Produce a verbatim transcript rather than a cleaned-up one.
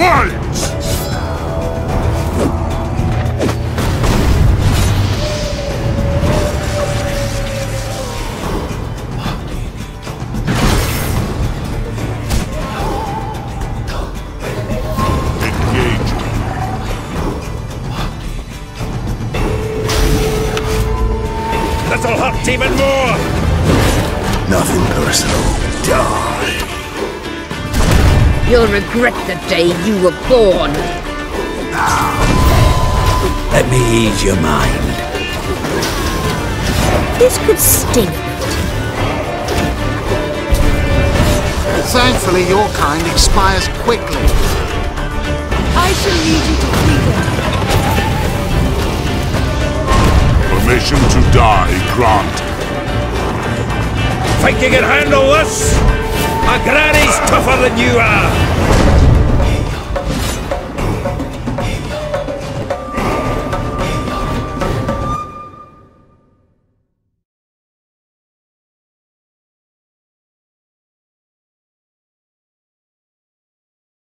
Fight! That'll hurt even more! Nothing personal. Die. You'll regret the day you were born. Let me ease your mind. This could sting a bit. Thankfully, your kind expires quickly. I shall lead you to freedom. Permission to die granted. Think you can handle this? My granny's tougher than you are!